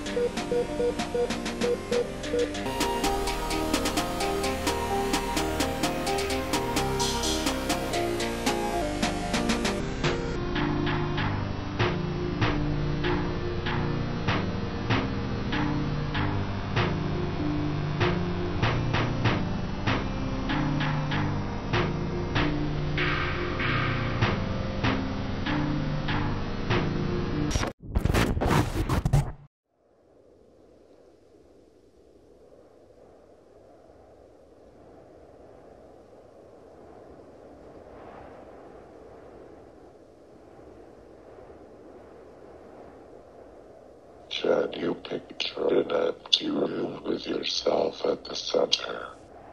Can you picture an empty room with yourself at the center?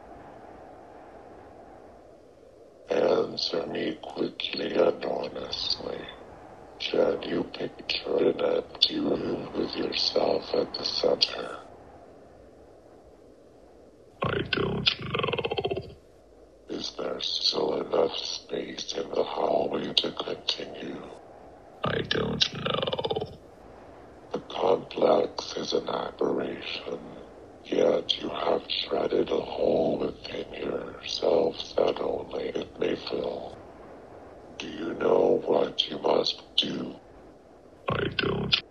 Answer me quickly and honestly. Can you picture an empty room with yourself at the center? I don't know. Is there still enough space in the hallway to continue? I don't know. The complex is an aberration, yet you have treaded a hole within yourself that only it may fill. Do you know what you must do? I don't